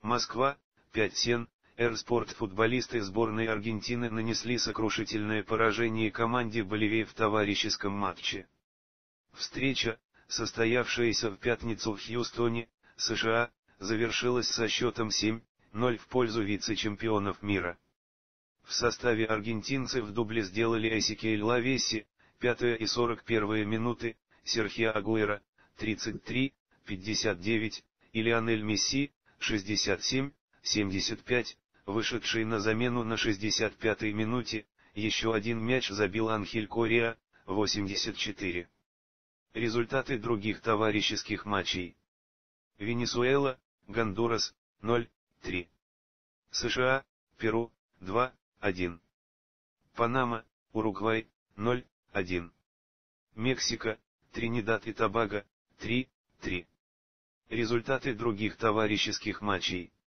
Москва, 5 сен, Р-Спорт. Футболисты сборной Аргентины нанесли сокрушительное поражение команде Боливии в товарищеском матче. Встреча, состоявшаяся в пятницу в Хьюстоне, США, завершилась со счетом 7-0 в пользу вице-чемпионов мира. В составе аргентинцев в дубле сделали Эсекиэль Лавеси, 5-я и 41-я минуты, Серхио Агуэро, 33-59, и Лионель Месси, 67-75, вышедший на замену на 65-й минуте, еще один мяч забил Анхель Корреа, 84. Результаты других товарищеских матчей. Венесуэла, Гондурас, 0-3. США, Перу, 2-1. Панама, Уругвай, 0-1. Мексика, Тринидад и Тобаго, 3-3. Результаты других товарищеских матчей.